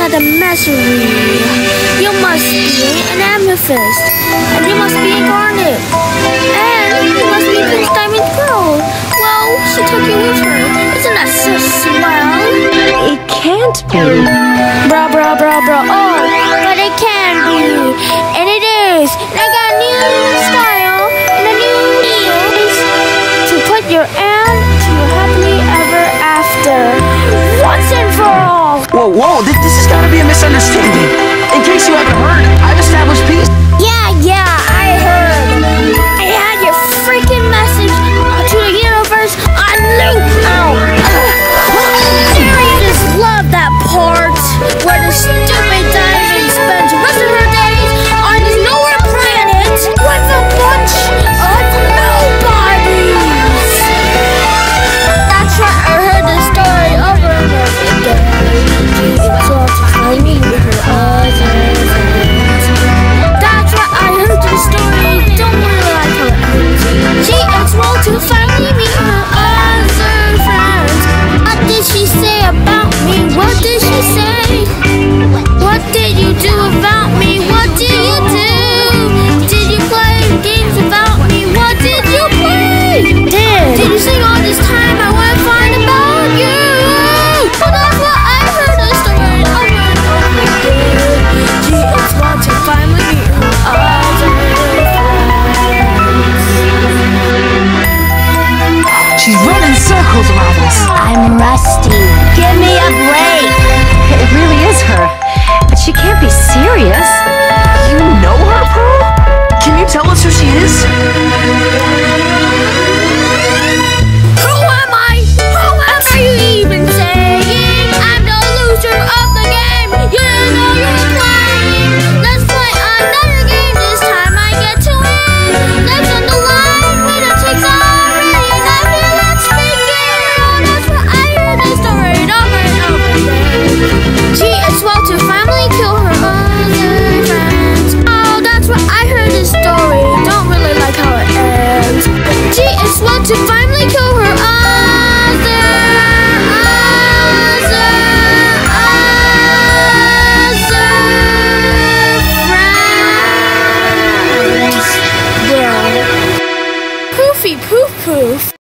another misery. You must be an amethyst, and you must be a garnet, and you must be Prince Diamond Pearl. Well, she took you with her. Isn't that so swell? It can't be. Bruh. Oh, but it can be, and it is. And I got a new style and a new deals to put your end to your happily ever after, once and for all. Whoa, this has got to be a misunderstanding. In case you haven't heard, I've established peace. Yeah, I heard. I had your freaking message to the universe on loop. I just love that part where the stupid diamond spends the rest of her days on this nowhere planet with a bunch of nobodies. That's right, I heard this story over and over again. It's all to find me with her other friends. That's right, I heard the story. Don't worry, I tell it ends. She asked well to find me with her other friends. What did she say about me? What did she say? What did you do about me? What did you do? Did you play games about me? What did you play? Did you sing all this time? I want to find about you. Well, that's what I heard the story over and over again. She is want to find with me her other friends. She's running circles around us. I'm rusty. Give me a break. It really is her. But she can't be serious. You know her, Pearl? Can you tell us who she is?